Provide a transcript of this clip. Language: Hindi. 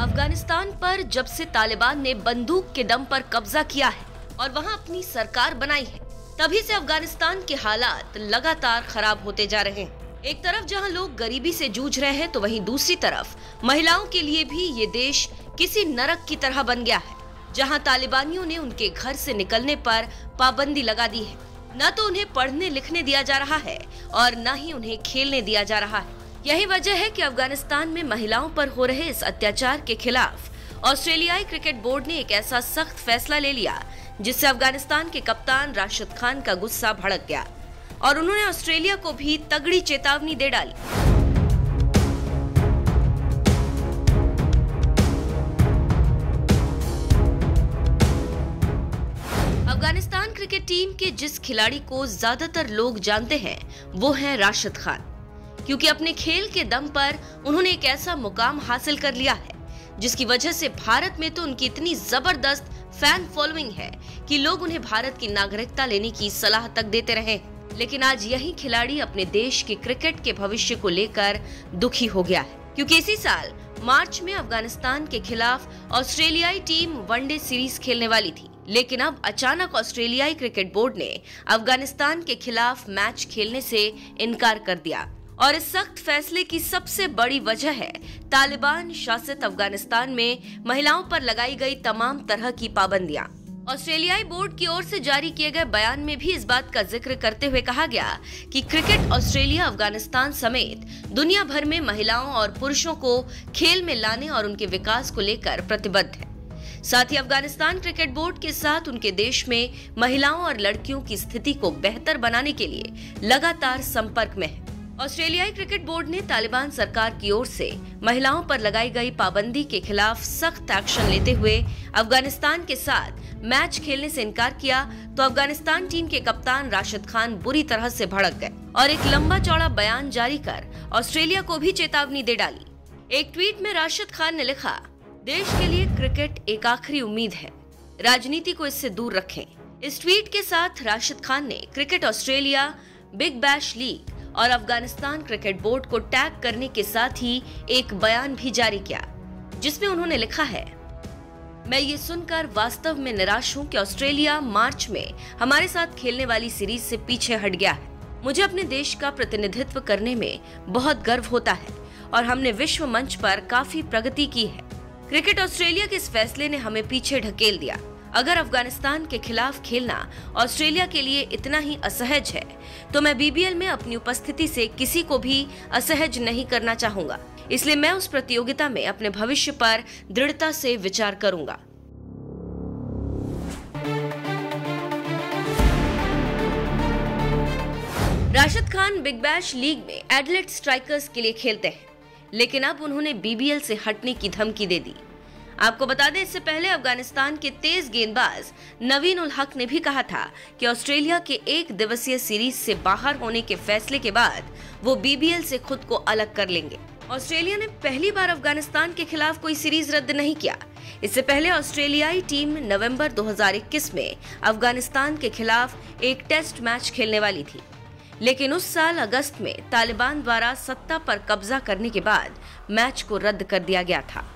अफगानिस्तान पर जब से तालिबान ने बंदूक के दम पर कब्जा किया है और वहां अपनी सरकार बनाई है, तभी से अफगानिस्तान के हालात लगातार खराब होते जा रहे हैं। एक तरफ जहां लोग गरीबी से जूझ रहे हैं, तो वहीं दूसरी तरफ महिलाओं के लिए भी ये देश किसी नरक की तरह बन गया है, जहां तालिबानियों ने उनके घर से निकलने पर पाबंदी लगा दी है। न तो उन्हें पढ़ने लिखने दिया जा रहा है और न ही उन्हें खेलने दिया जा रहा है। यही वजह है कि अफगानिस्तान में महिलाओं पर हो रहे इस अत्याचार के खिलाफ ऑस्ट्रेलियाई क्रिकेट बोर्ड ने एक ऐसा सख्त फैसला ले लिया जिससे अफगानिस्तान के कप्तान राशिद खान का गुस्सा भड़क गया और उन्होंने ऑस्ट्रेलिया को भी तगड़ी चेतावनी दे डाली। अफगानिस्तान क्रिकेट टीम के जिस खिलाड़ी को ज्यादातर लोग जानते हैं वो है राशिद खान, क्योंकि अपने खेल के दम पर उन्होंने एक ऐसा मुकाम हासिल कर लिया है जिसकी वजह से भारत में तो उनकी इतनी जबरदस्त फैन फॉलोइंग है कि लोग उन्हें भारत की नागरिकता लेने की सलाह तक देते रहे। लेकिन आज यही खिलाड़ी अपने देश के क्रिकेट के भविष्य को लेकर दुखी हो गया है, क्योंकि इसी साल मार्च में अफगानिस्तान के खिलाफ ऑस्ट्रेलियाई टीम वनडे सीरीज खेलने वाली थी, लेकिन अब अचानक ऑस्ट्रेलियाई क्रिकेट बोर्ड ने अफगानिस्तान के खिलाफ मैच खेलने से इनकार कर दिया। और इस सख्त फैसले की सबसे बड़ी वजह है तालिबान शासित अफगानिस्तान में महिलाओं पर लगाई गई तमाम तरह की पाबंदियां। ऑस्ट्रेलियाई बोर्ड की ओर से जारी किए गए बयान में भी इस बात का जिक्र करते हुए कहा गया कि क्रिकेट ऑस्ट्रेलिया अफगानिस्तान समेत दुनिया भर में महिलाओं और पुरुषों को खेल में लाने और उनके विकास को लेकर प्रतिबद्ध है। साथ ही अफगानिस्तान क्रिकेट बोर्ड के साथ उनके देश में महिलाओं और लड़कियों की स्थिति को बेहतर बनाने के लिए लगातार संपर्क में है। ऑस्ट्रेलियाई क्रिकेट बोर्ड ने तालिबान सरकार की ओर से महिलाओं पर लगाई गई पाबंदी के खिलाफ सख्त एक्शन लेते हुए अफगानिस्तान के साथ मैच खेलने से इनकार किया, तो अफगानिस्तान टीम के कप्तान राशिद खान बुरी तरह से भड़क गए और एक लंबा चौड़ा बयान जारी कर ऑस्ट्रेलिया को भी चेतावनी दे डाली। एक ट्वीट में राशिद खान ने लिखा, देश के लिए क्रिकेट एक आखिरी उम्मीद है, राजनीति को इससे दूर रखें। इस ट्वीट के साथ राशिद खान ने cricket Australia, Big Bash League और अफगानिस्तान क्रिकेट बोर्ड को टैग करने के साथ ही एक बयान भी जारी किया, जिसमें उन्होंने लिखा है, मैं ये सुनकर वास्तव में निराश हूं कि ऑस्ट्रेलिया मार्च में हमारे साथ खेलने वाली सीरीज से पीछे हट गया है। मुझे अपने देश का प्रतिनिधित्व करने में बहुत गर्व होता है और हमने विश्व मंच पर काफी प्रगति की है। क्रिकेट ऑस्ट्रेलिया के इस फैसले ने हमें पीछे ढकेल दिया। अगर अफगानिस्तान के खिलाफ खेलना ऑस्ट्रेलिया के लिए इतना ही असहज है, तो मैं बीबीएल में अपनी उपस्थिति से किसी को भी असहज नहीं करना चाहूंगा। इसलिए मैं उस प्रतियोगिता में अपने भविष्य पर दृढ़ता से विचार करूंगा। Rashid Khan Big Bash League में एडिलेड स्ट्राइकर्स के लिए खेलते हैं, लेकिन अब उन्होंने बीबीएल से हटने की धमकी दे दी। आपको बता दें, इससे पहले अफगानिस्तान के तेज गेंदबाज नवीन उल हक ने भी कहा था कि ऑस्ट्रेलिया के एक दिवसीय सीरीज से बाहर होने के फैसले के बाद वो बीबीएल से खुद को अलग कर लेंगे। ऑस्ट्रेलिया ने पहली बार अफगानिस्तान के खिलाफ कोई सीरीज रद्द नहीं किया। इससे पहले ऑस्ट्रेलियाई टीम नवंबर 2021 में अफगानिस्तान के खिलाफ एक टेस्ट मैच खेलने वाली थी, लेकिन उस साल अगस्त में तालिबान द्वारा सत्ता पर कब्जा करने के बाद मैच को रद्द कर दिया गया था।